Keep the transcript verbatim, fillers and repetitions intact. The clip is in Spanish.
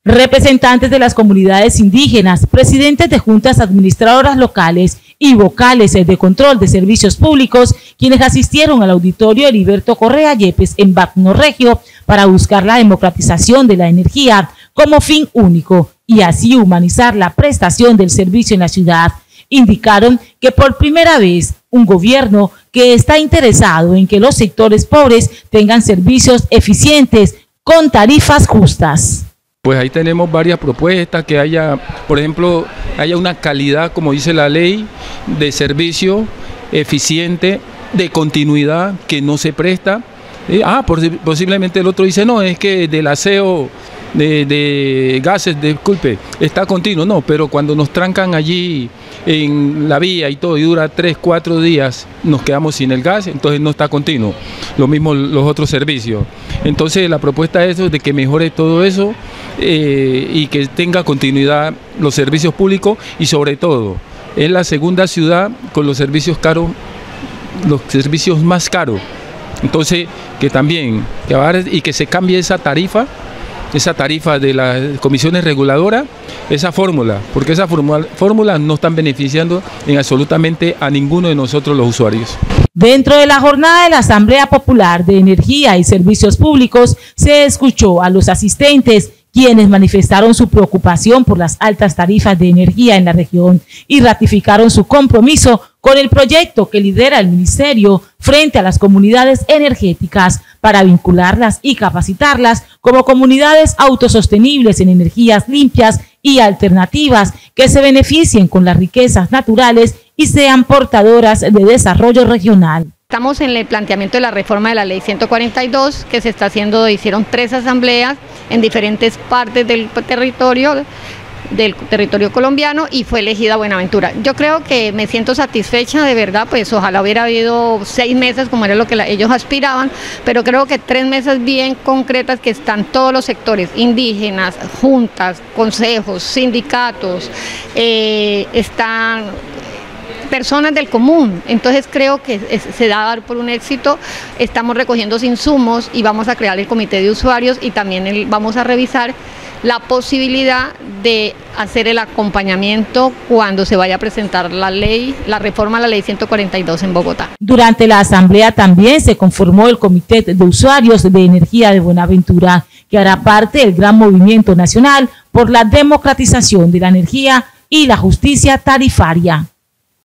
Representantes de las comunidades indígenas, presidentes de juntas administradoras locales y vocales de control de servicios públicos, quienes asistieron al auditorio Heriberto Correa Yepes en Bagnoregio para buscar la democratización de la energía como fin único y así humanizar la prestación del servicio en la ciudad, indicaron que por primera vez un gobierno que está interesado en que los sectores pobres tengan servicios eficientes con tarifas justas. Pues ahí tenemos varias propuestas, que haya, por ejemplo, haya una calidad, como dice la ley, de servicio eficiente, de continuidad, que no se presta. Eh, ah, posiblemente el otro dice, no, es que del aseo de, de gases, disculpe, está continuo. No, pero cuando nos trancan allí en la vía y todo, y dura tres, cuatro días, nos quedamos sin el gas, entonces no está continuo. Lo mismo los otros servicios. Entonces la propuesta es de que mejore todo eso eh, y que tenga continuidad los servicios públicos y sobre todo, es la segunda ciudad con los servicios caros, los servicios más caros. Entonces, que también, que ahora, y que se cambie esa tarifa, esa tarifa de las comisiones reguladoras, esa fórmula, porque esa fórmula no están beneficiando en absolutamente a ninguno de nosotros los usuarios. Dentro de la jornada de la Asamblea Popular de Energía y Servicios Públicos, se escuchó a los asistentes, quienes manifestaron su preocupación por las altas tarifas de energía en la región y ratificaron su compromiso con el proyecto que lidera el Ministerio frente a las comunidades energéticas para vincularlas y capacitarlas como comunidades autosostenibles en energías limpias y alternativas que se beneficien con las riquezas naturales y sean portadoras de desarrollo regional. Estamos en el planteamiento de la reforma de la ley ciento cuarenta y dos, que se está haciendo, hicieron tres asambleas en diferentes partes del territorio, del territorio colombiano, y fue elegida Buenaventura. Yo creo que me siento satisfecha, de verdad, pues ojalá hubiera habido seis meses como era lo que la, ellos aspiraban, pero creo que tres meses bien concretas que están todos los sectores, indígenas, juntas, consejos, sindicatos, eh, están personas del común. Entonces creo que es, se da a dar por un éxito. Estamos recogiendo insumos y vamos a crear el comité de usuarios y también el, vamos a revisar la posibilidad de hacer el acompañamiento cuando se vaya a presentar la ley, la reforma a la ley ciento cuarenta y dos en Bogotá. Durante la asamblea también se conformó el comité de usuarios de energía de Buenaventura, que hará parte del gran movimiento nacional por la democratización de la energía y la justicia tarifaria.